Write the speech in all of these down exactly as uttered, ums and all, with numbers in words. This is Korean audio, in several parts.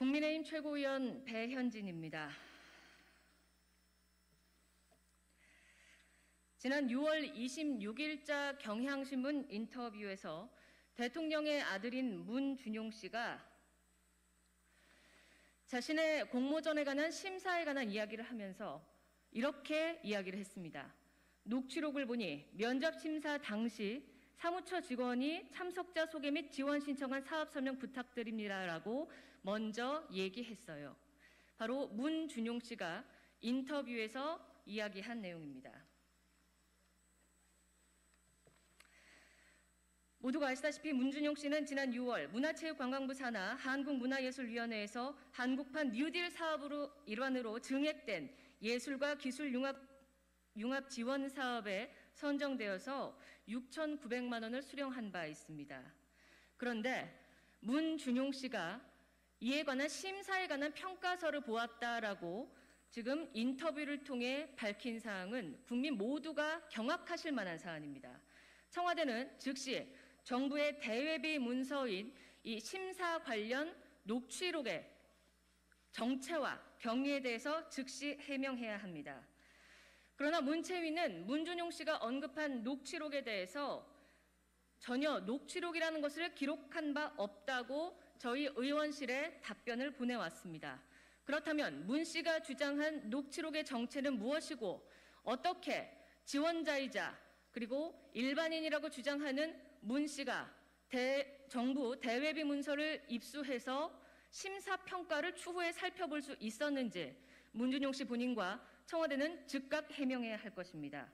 국민의힘 최고위원 배현진입니다. 지난 유월 이십육일자 경향신문 인터뷰에서 대통령의 아들인 문준용 씨가 자신의 공모전에 관한 심사에 관한 이야기를 하면서 이렇게 이야기를 했습니다. 녹취록을 보니 면접심사 당시 사무처 직원이 참석자 소개 및 지원 신청한 사업 설명 부탁드립니다라고 먼저 얘기했어요. 바로 문준용 씨가 인터뷰에서 이야기한 내용입니다. 모두가 아시다시피 문준용 씨는 지난 유월 문화체육관광부 산하 한국문화예술위원회에서 한국판 뉴딜 사업으로 일환으로 증액된 예술과 기술 융합, 융합 지원 사업에 선정되어서 육천구백만 원을 수령한 바 있습니다. 그런데 문준용 씨가 이에 관한 심사에 관한 평가서를 보았다라고 지금 인터뷰를 통해 밝힌 사항은 국민 모두가 경악하실 만한 사안입니다. 청와대는 즉시 정부의 대외비 문서인 이 심사 관련 녹취록의 정체와 경위에 대해서 즉시 해명해야 합니다. 그러나 문체위는 문준용 씨가 언급한 녹취록에 대해서 전혀 녹취록이라는 것을 기록한 바 없다고 저희 의원실에 답변을 보내왔습니다. 그렇다면 문 씨가 주장한 녹취록의 정체는 무엇이고 어떻게 지원자이자 그리고 일반인이라고 주장하는 문 씨가 대, 정부 대외비 문서를 입수해서 심사평가를 추후에 살펴볼 수 있었는지 문준용 씨 본인과 청와대는 즉각 해명해야 할 것입니다.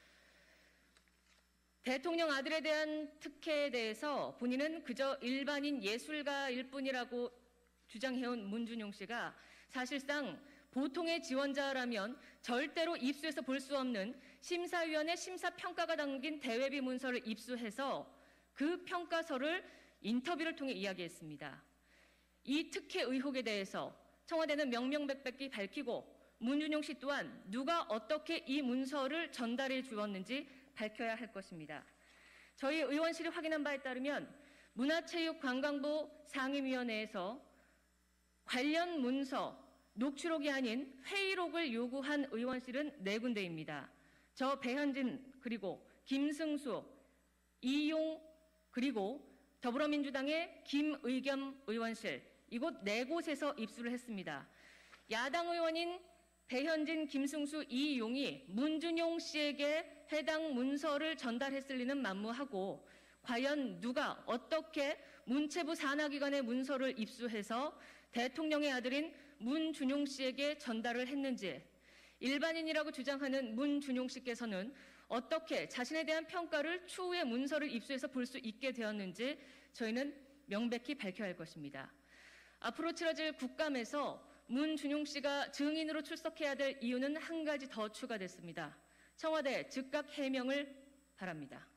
대통령 아들에 대한 특혜에 대해서 본인은 그저 일반인 예술가일 뿐이라고 주장해온 문준용 씨가 사실상 보통의 지원자라면 절대로 입수해서 볼 수 없는 심사위원회 심사평가가 담긴 대외비 문서를 입수해서 그 평가서를 인터뷰를 통해 이야기했습니다. 이 특혜 의혹에 대해서 청와대는 명명백백히 밝히고 문준용 씨 또한 누가 어떻게 이 문서를 전달해 주었는지 밝혀야 할 것입니다. 저희 의원실이 확인한 바에 따르면 문화체육관광부 상임위원회에서 관련 문서 녹취록이 아닌 회의록을 요구한 의원실은 네 군데입니다. 저 배현진 그리고 김승수, 이용 그리고 더불어민주당의 김의겸 의원실 이곳 네 곳에서 입수를 했습니다. 야당 의원인 배현진, 김승수, 이용이 문준용 씨에게 해당 문서를 전달했을 리는 만무하고 과연 누가 어떻게 문체부 산하기관의 문서를 입수해서 대통령의 아들인 문준용 씨에게 전달을 했는지 일반인이라고 주장하는 문준용 씨께서는 어떻게 자신에 대한 평가를 추후에 문서를 입수해서 볼 수 있게 되었는지 저희는 명백히 밝혀야 할 것입니다. 앞으로 치러질 국감에서 문준용 씨가 증인으로 출석해야 될 이유는 한 가지 더 추가됐습니다. 청와대 즉각 해명을 바랍니다.